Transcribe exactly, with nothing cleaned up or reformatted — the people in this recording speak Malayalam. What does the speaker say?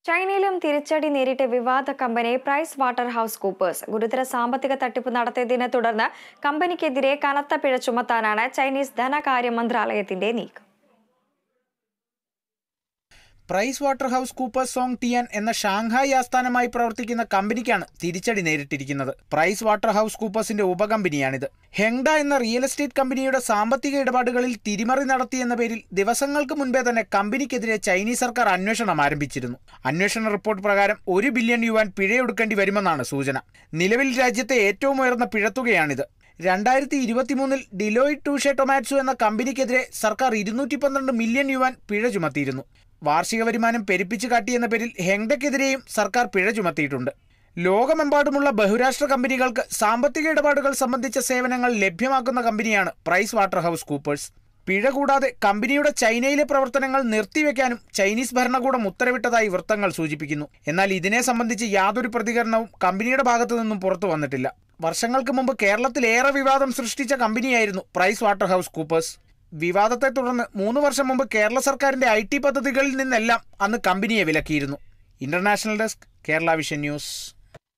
ചൈനയിലും തിരിച്ചടി നേരിട്ട വിവാദ കമ്പനി പ്രൈസ് വാട്ടർ ഹൗസ് കൂപ്പേഴ്സ് ഗുരുതര സാമ്പത്തിക തട്ടിപ്പ് നടത്തിയതിനെ തുടർന്ന് കമ്പനിക്കെതിരെ കനത്ത പിഴ ചുമത്താനാണ് ചൈനീസ് ധനകാര്യ മന്ത്രാലയത്തിന്റെ നീക്കം. Price water house Coopers Zhong Tian എന്ന ഷാങ്ഹായ് ആസ്ഥാനമായി പ്രവർത്തിക്കുന്ന കമ്പനിക്കാണ് തിരിച്ചടി നേരിട്ടിരിക്കുന്നത്. പ്രൈസ് വാട്ടർ ഹൗസ് കൂപ്പേഴ്സിന്റെ ഉപകമ്പനിയാണിത്. ഹെങ്ഡ എന്ന റിയൽ എസ്റ്റേറ്റ് കമ്പനിയുടെ സാമ്പത്തിക ഇടപാടുകളിൽ തിരിമറി നടത്തിയെന്ന പേരിൽ ദിവസങ്ങൾക്ക് മുൻപേ തന്നെ കമ്പനിക്കെതിരെ ചൈനീസ് സർക്കാർ അന്വേഷണം ആരംഭിച്ചിരുന്നു. അന്വേഷണ റിപ്പോർട്ട് പ്രകാരം ഒരു ബില്യൺ യുവാൻ പിഴയൊടുക്കേണ്ടി വരുമെന്നാണ് സൂചന. നിലവിൽ രാജ്യത്തെ ഏറ്റവും ഉയർന്ന പിഴത്തുകയാണിത്. രണ്ടായിരത്തി ഇരുപത്തിമൂന്നിൽ ഡിലോയിറ്റ് ടൂഷെ ടൊമാറ്റ്സു എന്ന കമ്പനിക്കെതിരെ സർക്കാർ ഇരുന്നൂറ്റി പന്ത്രണ്ട് മില്യൺ യുവാൻ പിഴ ചുമത്തിയിരുന്നു. വാർഷിക വരുമാനം പെരുപ്പിച്ചു കാട്ടിയെന്ന പേരിൽ ഹെങ്ഡയ്ക്കെതിരെയും സർക്കാർ പിഴ ചുമത്തിയിട്ടുണ്ട്. ലോകമെമ്പാടുമുള്ള ബഹുരാഷ്ട്ര കമ്പനികൾക്ക് സാമ്പത്തിക ഇടപാടുകൾ സംബന്ധിച്ച സേവനങ്ങൾ ലഭ്യമാക്കുന്ന കമ്പനിയാണ് പ്രൈസ് വാട്ടർ ഹൗസ് കൂപ്പേഴ്സ്. പിഴ കൂടാതെ കമ്പനിയുടെ ചൈനയിലെ പ്രവർത്തനങ്ങൾ നിർത്തിവെക്കാനും ചൈനീസ് ഭരണകൂടം ഉത്തരവിട്ടതായി വൃത്തങ്ങൾ സൂചിപ്പിക്കുന്നു. എന്നാൽ ഇതിനെ സംബന്ധിച്ച് യാതൊരു പ്രതികരണവും കമ്പനിയുടെ ഭാഗത്തു നിന്നും പുറത്തു വന്നിട്ടില്ല. വർഷങ്ങൾക്ക് മുമ്പ് കേരളത്തിൽ ഏറെ വിവാദം സൃഷ്ടിച്ച കമ്പനിയായിരുന്നു പ്രൈസ് വാട്ടർ ഹൗസ് കൂപ്പേഴ്സ്. വിവാദത്തെ തുടർന്ന് മൂന്ന് വർഷം മുമ്പ് കേരള സർക്കാരിന്റെ ഐ ടി പദ്ധതികളിൽ നിന്നെല്ലാം അന്ന് കമ്പനിയെ വിലക്കിയിരുന്നു. International desk, Kerala Vision news.